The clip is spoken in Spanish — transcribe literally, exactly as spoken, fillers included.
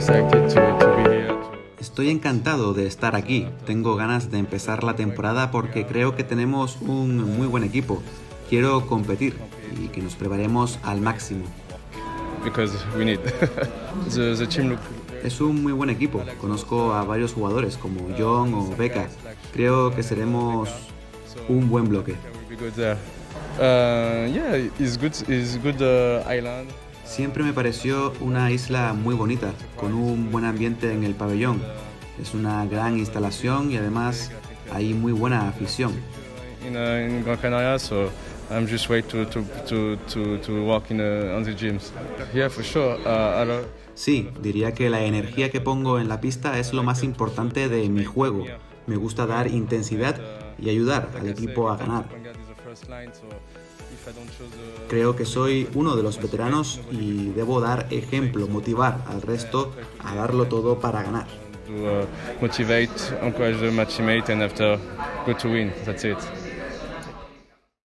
excited to, to be here. To... Estoy encantado de estar aquí. Tengo ganas de empezar la temporada porque creo que tenemos un muy buen equipo. Quiero competir y que nos preparemos al máximo. Because we need. the, the team look... Es un muy buen equipo. Conozco a varios jugadores como John o Becca. Creo que seremos un buen bloque. Uh, yeah, it's good, it's good uh, island. Siempre me pareció una isla muy bonita, con un buen ambiente en el pabellón. Es una gran instalación y además hay muy buena afición. In, uh, in Gran Canaria, so I'm just wait to to to to to walk in uh, on the gyms. Yeah, for sure. Uh, I love... Sí, diría que la energía que pongo en la pista es lo más importante de mi juego. Me gusta dar intensidad y ayudar al equipo a ganar. Creo que soy uno de los veteranos y debo dar ejemplo, motivar al resto a darlo todo para ganar. To uh, motivate, encourage my teammate and after go to win. That's it.